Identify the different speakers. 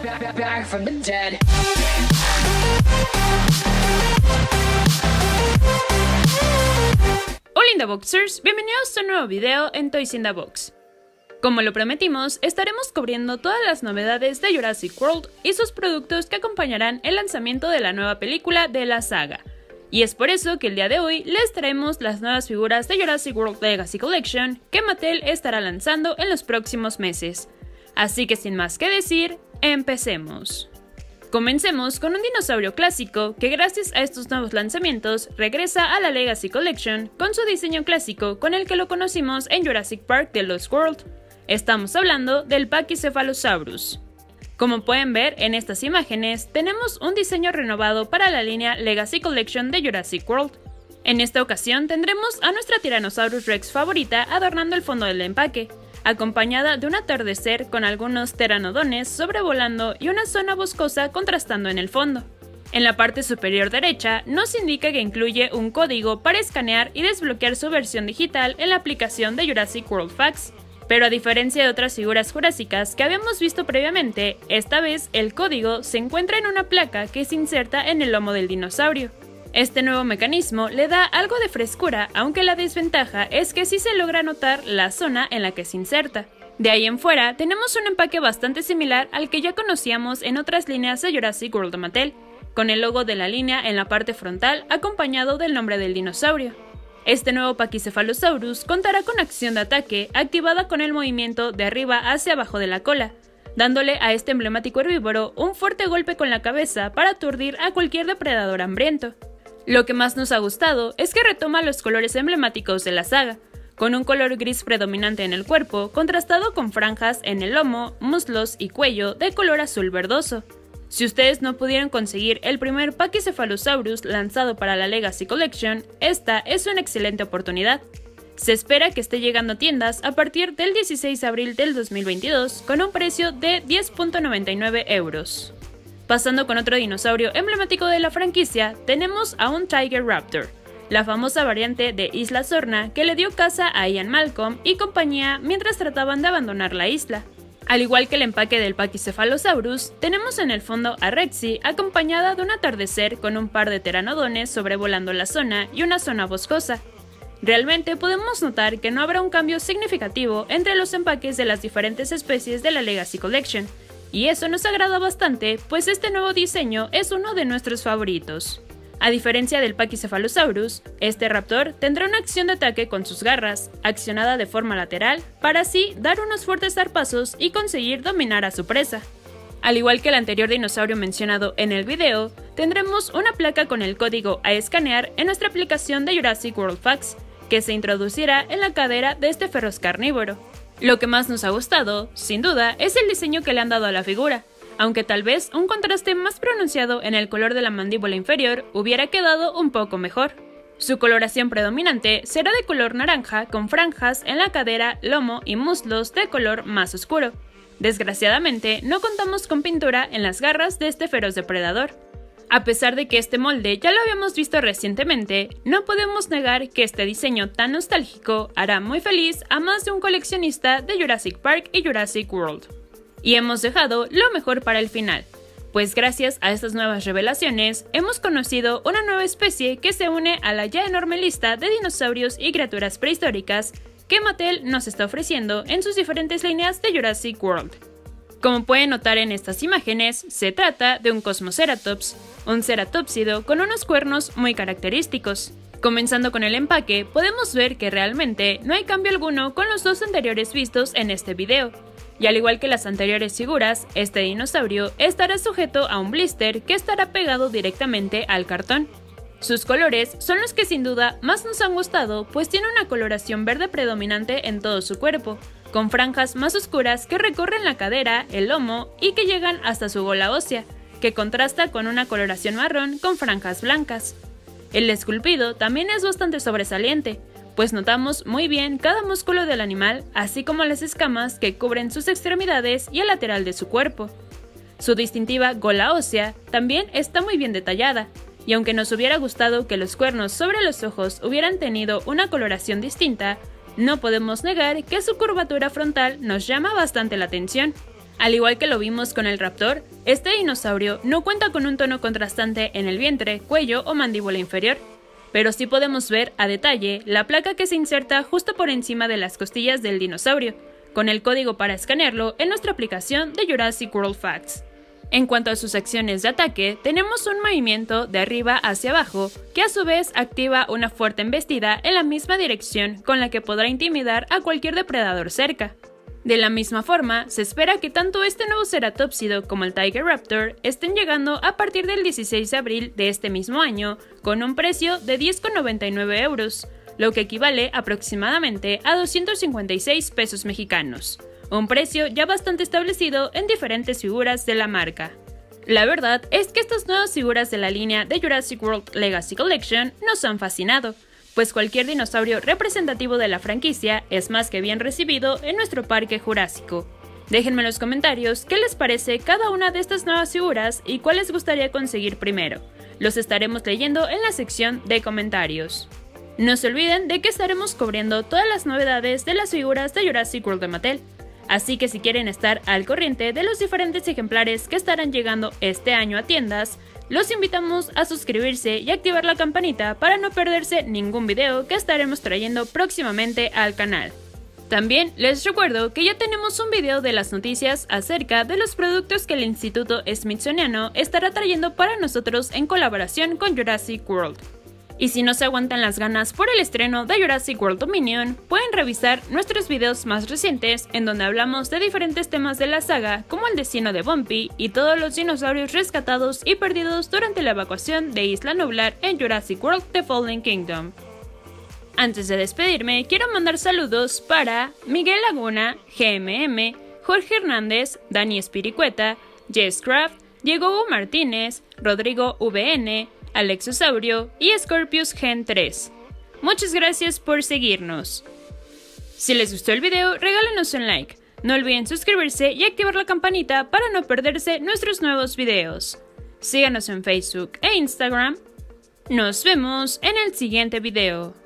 Speaker 1: back from the dead.
Speaker 2: Hola in the Boxers, bienvenidos a un nuevo video en Toys in the Box. Como lo prometimos, estaremos cubriendo todas las novedades de Jurassic World y sus productos que acompañarán el lanzamiento de la nueva película de la saga. Y es por eso que el día de hoy les traemos las nuevas figuras de Jurassic World Legacy Collection que Mattel estará lanzando en los próximos meses. Así que sin más que decir, empecemos. Comencemos con un dinosaurio clásico que gracias a estos nuevos lanzamientos regresa a la Legacy Collection con su diseño clásico con el que lo conocimos en Jurassic Park The Lost World. Estamos hablando del Pachycephalosaurus. Como pueden ver en estas imágenes, tenemos un diseño renovado para la línea Legacy Collection de Jurassic World. En esta ocasión tendremos a nuestra Tyrannosaurus Rex favorita adornando el fondo del empaque, acompañada de un atardecer con algunos pteronodones sobrevolando y una zona boscosa contrastando en el fondo. En la parte superior derecha nos indica que incluye un código para escanear y desbloquear su versión digital en la aplicación de Jurassic World Facts. Pero a diferencia de otras figuras jurásicas que habíamos visto previamente, esta vez el código se encuentra en una placa que se inserta en el lomo del dinosaurio. Este nuevo mecanismo le da algo de frescura, aunque la desventaja es que sí se logra notar la zona en la que se inserta. De ahí en fuera tenemos un empaque bastante similar al que ya conocíamos en otras líneas de Jurassic World de Mattel, con el logo de la línea en la parte frontal acompañado del nombre del dinosaurio. Este nuevo Pachycephalosaurus contará con acción de ataque activada con el movimiento de arriba hacia abajo de la cola, dándole a este emblemático herbívoro un fuerte golpe con la cabeza para aturdir a cualquier depredador hambriento. Lo que más nos ha gustado es que retoma los colores emblemáticos de la saga, con un color gris predominante en el cuerpo, contrastado con franjas en el lomo, muslos y cuello de color azul verdoso. Si ustedes no pudieron conseguir el primer Pachycephalosaurus lanzado para la Legacy Collection, esta es una excelente oportunidad. Se espera que esté llegando a tiendas a partir del 16 de abril del 2022 con un precio de 10.99 euros. Pasando con otro dinosaurio emblemático de la franquicia, tenemos a un Tiger Raptor, la famosa variante de Isla Sorna que le dio caza a Ian Malcolm y compañía mientras trataban de abandonar la isla. Al igual que el empaque del Pachycephalosaurus, tenemos en el fondo a Rexy acompañada de un atardecer con un par de pteronodones sobrevolando la zona y una zona boscosa. Realmente podemos notar que no habrá un cambio significativo entre los empaques de las diferentes especies de la Legacy Collection, y eso nos agrada bastante, pues este nuevo diseño es uno de nuestros favoritos. A diferencia del Pachycephalosaurus, este raptor tendrá una acción de ataque con sus garras, accionada de forma lateral, para así dar unos fuertes zarpazos y conseguir dominar a su presa. Al igual que el anterior dinosaurio mencionado en el video, tendremos una placa con el código a escanear en nuestra aplicación de Jurassic World Facts, que se introducirá en la cadera de este feroz carnívoro. Lo que más nos ha gustado, sin duda, es el diseño que le han dado a la figura, aunque tal vez un contraste más pronunciado en el color de la mandíbula inferior hubiera quedado un poco mejor. Su coloración predominante será de color naranja con franjas en la cadera, lomo y muslos de color más oscuro. Desgraciadamente, no contamos con pintura en las garras de este feroz depredador. A pesar de que este molde ya lo habíamos visto recientemente, no podemos negar que este diseño tan nostálgico hará muy feliz a más de un coleccionista de Jurassic Park y Jurassic World. Y hemos dejado lo mejor para el final, pues gracias a estas nuevas revelaciones hemos conocido una nueva especie que se une a la ya enorme lista de dinosaurios y criaturas prehistóricas que Mattel nos está ofreciendo en sus diferentes líneas de Jurassic World. Como pueden notar en estas imágenes, se trata de un Cosmoceratops, un ceratópsido con unos cuernos muy característicos. Comenzando con el empaque, podemos ver que realmente no hay cambio alguno con los dos anteriores vistos en este video. Y al igual que las anteriores figuras, este dinosaurio estará sujeto a un blister que estará pegado directamente al cartón. Sus colores son los que sin duda más nos han gustado, pues tiene una coloración verde predominante en todo su cuerpo, con franjas más oscuras que recorren la cadera, el lomo y que llegan hasta su gola ósea, que contrasta con una coloración marrón con franjas blancas. El esculpido también es bastante sobresaliente, pues notamos muy bien cada músculo del animal, así como las escamas que cubren sus extremidades y el lateral de su cuerpo. Su distintiva gola ósea también está muy bien detallada, y aunque nos hubiera gustado que los cuernos sobre los ojos hubieran tenido una coloración distinta, no podemos negar que su curvatura frontal nos llama bastante la atención. Al igual que lo vimos con el raptor, este dinosaurio no cuenta con un tono contrastante en el vientre, cuello o mandíbula inferior, pero sí podemos ver a detalle la placa que se inserta justo por encima de las costillas del dinosaurio, con el código para escanearlo en nuestra aplicación de Jurassic World Facts. En cuanto a sus acciones de ataque, tenemos un movimiento de arriba hacia abajo, que a su vez activa una fuerte embestida en la misma dirección con la que podrá intimidar a cualquier depredador cerca. De la misma forma, se espera que tanto este nuevo ceratópsido como el Tiger Raptor estén llegando a partir del 16 de abril de este mismo año, con un precio de 10,99 euros, lo que equivale aproximadamente a 256 pesos mexicanos, un precio ya bastante establecido en diferentes figuras de la marca. La verdad es que estas nuevas figuras de la línea de Jurassic World Legacy Collection nos han fascinado, pues cualquier dinosaurio representativo de la franquicia es más que bien recibido en nuestro parque jurásico. Déjenme en los comentarios qué les parece cada una de estas nuevas figuras y cuál les gustaría conseguir primero. Los estaremos leyendo en la sección de comentarios. No se olviden de que estaremos cubriendo todas las novedades de las figuras de Jurassic World de Mattel, así que si quieren estar al corriente de los diferentes ejemplares que estarán llegando este año a tiendas, los invitamos a suscribirse y activar la campanita para no perderse ningún video que estaremos trayendo próximamente al canal. También les recuerdo que ya tenemos un video de las noticias acerca de los productos que el Instituto Smithsoniano estará trayendo para nosotros en colaboración con Jurassic World. Y si no se aguantan las ganas por el estreno de Jurassic World Dominion, pueden revisar nuestros videos más recientes en donde hablamos de diferentes temas de la saga como el destino de Bumpy y todos los dinosaurios rescatados y perdidos durante la evacuación de Isla Nublar en Jurassic World The Fallen Kingdom. Antes de despedirme, quiero mandar saludos para Miguel Laguna, GMM, Jorge Hernández, Dani Espiricueta, Jess Craft, Diego Hugo Martínez, Rodrigo VN, Alexosaurio y Scorpius Gen 3. Muchas gracias por seguirnos. Si les gustó el video, regálenos un like. No olviden suscribirse y activar la campanita para no perderse nuestros nuevos videos. Síganos en Facebook e Instagram. Nos vemos en el siguiente video.